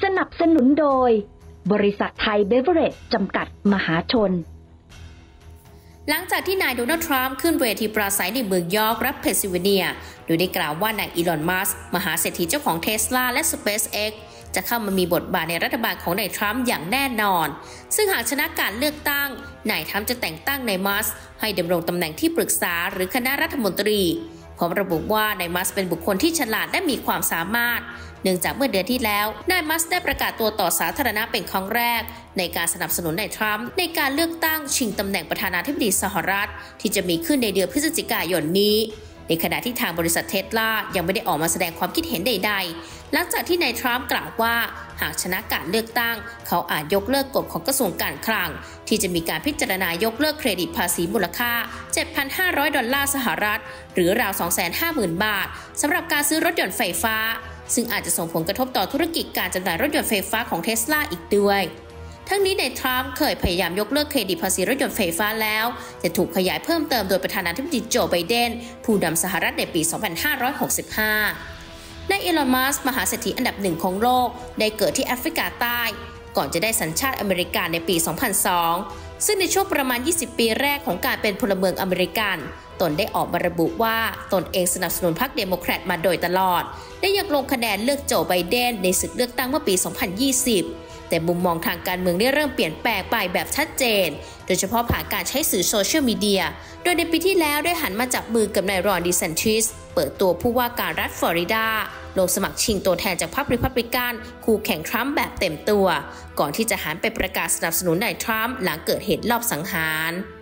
สนับสนุนโดยบริษัทไทยเบเวอเรจจำกัดมหาชนหลังจากที่นายโดนัลด์ทรัมป์ขึ้นเวทีปราศัยในเมืองยอร์กรัฐเพนซิลเวเนียโดยได้กล่าวว่านายอีลอน มัสก์มหาเศรษฐีเจ้าของ Tesla และ SpaceX จะเข้ามามีบทบาทในรัฐบาลของนายทรัมป์อย่างแน่นอนซึ่งหากชนะการเลือกตั้งนายทรัมป์จะแต่งตั้งนายมัสก์ให้ดำรงตำแหน่งที่ปรึกษาหรือคณะรัฐมนตรีพร้อมระบุว่านายมัสก์เป็นบุคคลที่ฉลาดและมีความสามารถเนื่องจากเมื่อเดือนที่แล้วนายมัสก์ได้ประกาศตัวต่อสาธารณะเป็นครั้งแรกในการสนับสนุนนายทรัมป์ในการเลือกตั้งชิงตำแหน่งประธานาธิบดีสหรัฐที่จะมีขึ้นในเดือนพฤศจิกายนนี้ในขณะที่ทางบริษัทเทสลายังไม่ได้ออกมาแสดงความคิดเห็นใดๆหลังจากที่นายทรัมป์กล่าวว่าหากชนะการเลือกตั้งเขาอาจยกเลิกกฎของกระทรวงการคลังที่จะมีการพิจารณายกเลิกเครดิตภาษีมูลค่า 7,500 ดอลลาร์สหรัฐหรือราว 250,000 บาทสำหรับการซื้อรถยนต์ไฟฟ้าซึ่งอาจจะส่งผลกระทบต่อธุรกิจการจำหน่ายรถยนต์ไฟฟ้าของเทสลาอีกด้วยทั้งนี้นายทรัมป์เคยพยายามยกเลิกเครดิตภาษีรถยนต์ไฟฟ้าแล้วจะถูกขยายเพิ่มเติมโดยประธานาธิบดีโจไบเดนผู้นำสหรัฐในปี 2565 นายอีลอน มัสก์มหาเศรษฐีอันดับหนึ่งของโลกได้เกิดที่แอฟริกาใต้ก่อนจะได้สัญชาติอเมริกันในปี 2002 ซึ่งในช่วงประมาณ 20 ปีแรกของการเป็นพลเมืองอเมริกันตนได้ออกมาระบุว่าตนเองสนับสนุนพรรคเดโมแครตมาโดยตลอดและยังลงคะแนนเลือกโจไบเดนในศึกเลือกตั้งเมื่อปี 2020 แต่มุมมองทางการเมืองได้เริ่มเปลี่ยนแปลงไปแบบชัดเจนโดยเฉพาะผ่านการใช้สื่อโซเชียลมีเดียโดยในปีที่แล้วได้หันมาจับมือกับนายรอน ดิแซนติสเปิดตัวผู้ว่าการรัฐฟลอริดาลงสมัครชิงตัวแทนจากพรรครีพับลิกันคู่แข่งทรัมป์แบบเต็มตัวก่อนที่จะหันไปประกาศสนับสนุนนายทรัมป์หลังเกิดเหตุลอบสังหาร